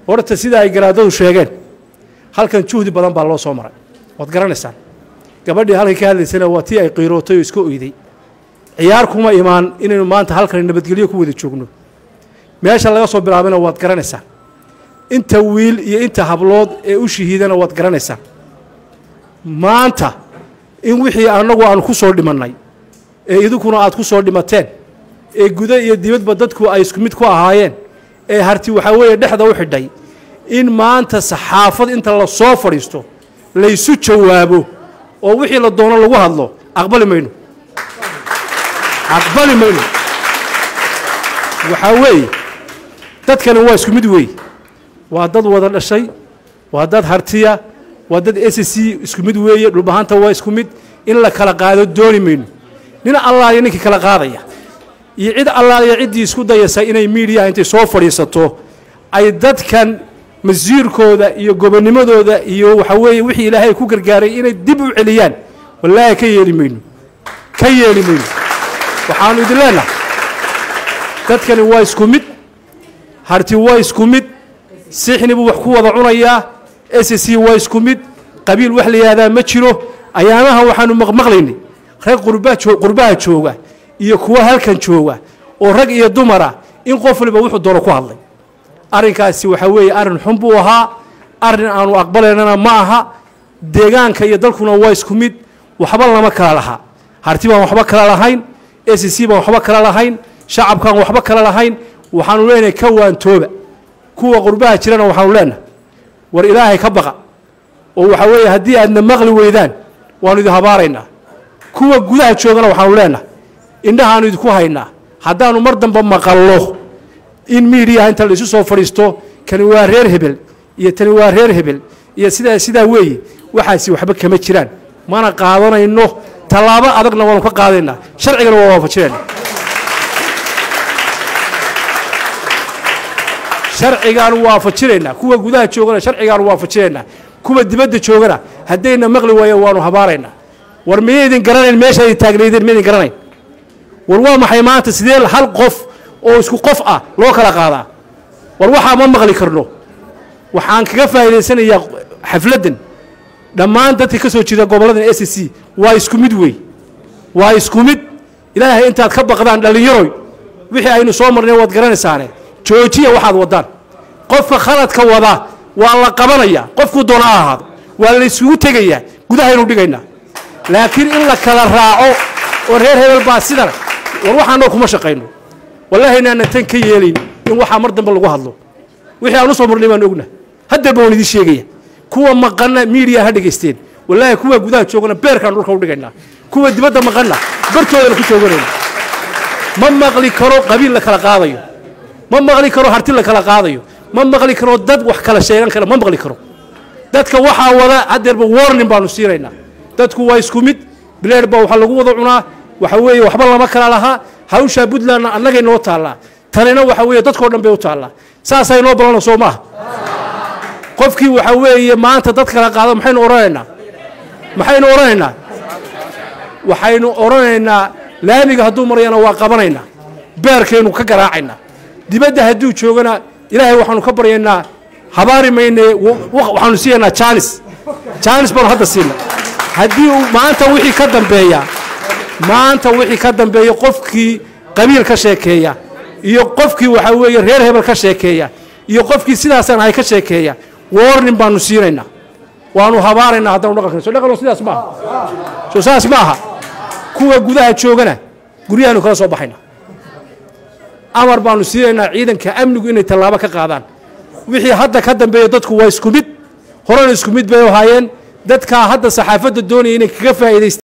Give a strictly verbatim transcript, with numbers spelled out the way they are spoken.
horta sida ay garaadadu sheegeen halkan juhdi badan baa loo soo maray wad garanaysaan gabadhii halkay ka hadlaysana waa tii ay qiirootay oo iska oyday ciyaar kuma imaan inaynu maanta halkan nabadgelyo ku wada joogno meesha laga soo bilaabana waad garanaysaan inta wiil iyo inta hablood ee u shahiidana waad garanaysaan maanta in wixii anagu aan ku soo dhimanay ee idukuna aad ku soo dhimateen ee guda iyo dibadba dadku ay isku mid ku ahaayeen ee harti waxa weeye dhexda u xidhay in maanta saxaafad inta la soo fadhiisto la isu jawaabo oo wixii la doono lagu hadlo aqbali mayno aqbali mayno waxa weeye dadkana waa isku mid weey waa dad wada dhashay waa dad hartiya waa dad S C isku mid weeye dhulbahanta waa isku mid in la kala qaado dooni mayno nin Allah iyo ninka kala qaadaya iyo cid Allah iyo cid isku dayaysa inay media intay soo fadhiisato ay dadkan masiirkooda iyo gobonimadooda iyo waxa weeye wixii Ilaahay ku gargaaray inay dib u celiyaan wallahi ka yeeli mayno ka yeeli mayno waxaan idin leenahay dadkani waa isku mid harti waa isku mid sixnibu wax ku wada cunaya S C waa isku mid qabiil wax la yiraahdaa ma jiro ayaamaha waxaanu maqmaqlaynay reer qurba qurbaha jooga iyo kuwa halkan jooga oo rag iyo dumar ah in qof waliba wuxuu doono ku hadlay arrinkaasi waxa weeye arrin xun buu ahaa arrin aanu aqbalaynana ma aha deegaanka iyo dalkuna waa isku mid waxba lama kala laha harti baan waxba kala lahayn S C baan waxba kala lahayn shacabkan waxba kala lahayn waxaanu leenahay ka waantooba kuwa qurbaha jirana waxaanu leenahay war Ilaahay ka baqa oo waxa weeye hadii aadna maqli weydaan waanu idin habaaraynaa kuwa gudaha joogana waxaanu leenahay indhahaanu idinku haynaa haddaanu mar dambe maqallo in media inta la isu soo fadhiisto kani waa reer hebel iyo tani waa reer hebel iyo sida sida weeye waxaasi waxba kama jiraan mana qaadanayno talaabo adagna waanu ka qaadaynaa sharcigana waa waafajinayna sharcigan waafajinayna kuwa gudaha joogana sharcigan waafajinayna kuwa dibadda joogana hadayna maqli waayo waanu habaaraynaa war meeyadin garanayn meesha ay taagnaydeen meeyadin garanayn war waa maxay maanta sidee hal qof oo isku qof ah loo kala qaadaa war waxa ma maqli karno waxaan kaga faa'iideysanayaa xafladan dhammaan dadka ka soo jeeda gobolada S C waa isku mid weey waa isku mid Ilaahay intaad ka baqdaan dhalinyaro wixii aynu soo marnay wad garanaysaane joojiya waxaad wadaan qofka khaladka wada waa la qabanaya qofku doona ahaad waa la isugu tagayaa gudaha inuu dhigayna laakiin in la kala raaco oo reer hebel baa sidana war waxaan kuma shaqeyno wallahi inaan tan ka yeelin in waxa mar dambe lagu hadlo wixii aan soo marnay baan ogna hadda baan idin sheegaya kuwa maqana media ha dhageysteen wallahi kuwa gudaha joogana beerkan dhulka u dhigayna kuwa dibadda maqana bartooda ku jooganayna ma maqli karo qabiil la kala qaadayo ma maqli karo harti la kala qaadayo ma maqli karo dad wax kala sheegan kara ma maqli karo dadka waxa wada hadeerba warning baanu siinaynaa dadku waa isku mid bileer baa waxa lagu wada cunaa waxa weeye waxba lama kala laha hawsha Puntland annaga inoo taala tanina waxa weeye dadkoo dhan bay u taala saasay noo balano Soomaa qofkii waxa weeye maanta dad kala qaado maxaynu oranaynaa maxaynu oranaynaa waxaynu oranaynaa laamiga haduu marayna waa qabanaynaa beerkeenu ka garaacaynaa dibadda haduu joogana Ilaahay waxaanu ka baryaynaa habaari maynee waxaanu siinaynaa chance chance baan hadda siinaa hadii maanta wixii ka dambeeya maanta wixii ka dambeeya qofkii qabiil ka sheekeeya iyo qofkii waxa weeye reer hebel ka sheekeeya iyo qofkii sidaasan ay ka sheekeeya warning baanu siinaynaa waanu habaaraynaa haddana dhaqanka soo dhaqan sidaas ma soo saas ma aha kuwa gudaha joogana guriyahanu kala soo baxayna amar baanu siinaynaa ciidanka amnigu inay tallaabo ka qaadaan wixii hadda ka dambeeya dadku waa isku mid horena isku mid bay u haayeen dadka hadda saxaafadda doonayay inay kaga faa'iideystaan